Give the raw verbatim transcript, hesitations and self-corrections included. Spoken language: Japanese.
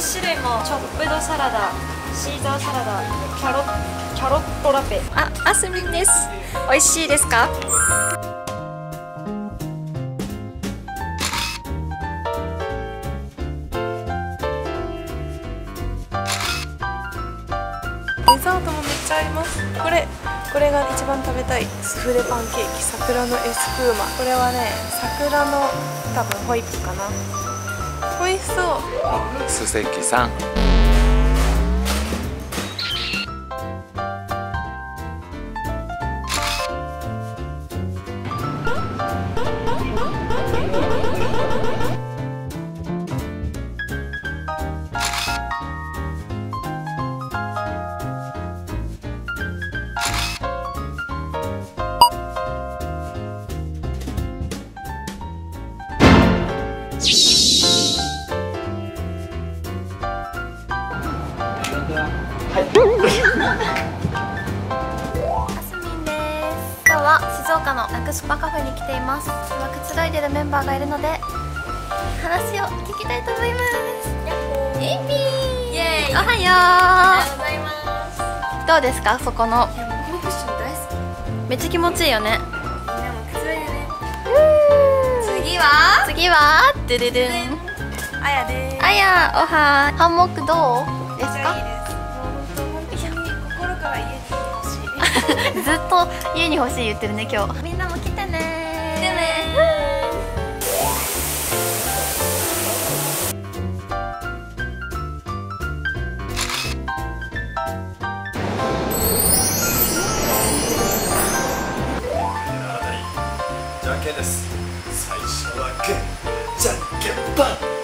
種類もチョップドサラダ、シーザーサラダ、キャロキャロットラペ。あ、あすみんです。美味しいですか？ デザートもめっちゃあります。これこれが一番食べたいスフレパンケーキ、桜のエスプーマ。これはね、桜の多分ホイップかな。美味しそう。 須関さん。 あすみんです。今日は静岡のナクスパカフェに来ています。今くつろいでるメンバーがいるので話を聞きたいと思います。エイミー、イエーイ、おはよう。おはようございます。どうですか、そこの。いや、もうこのクッション大好き。めっちゃ気持ちいいよね。みんなもくつろいでね。次は次はドゥルルン、 あやです。 あや、おは。ハンモックどうですか？ずっと家に欲しい言ってるね今日。みんなも来てね。来てね。 じゃんけんです。最初はグー、じゃんけんパン。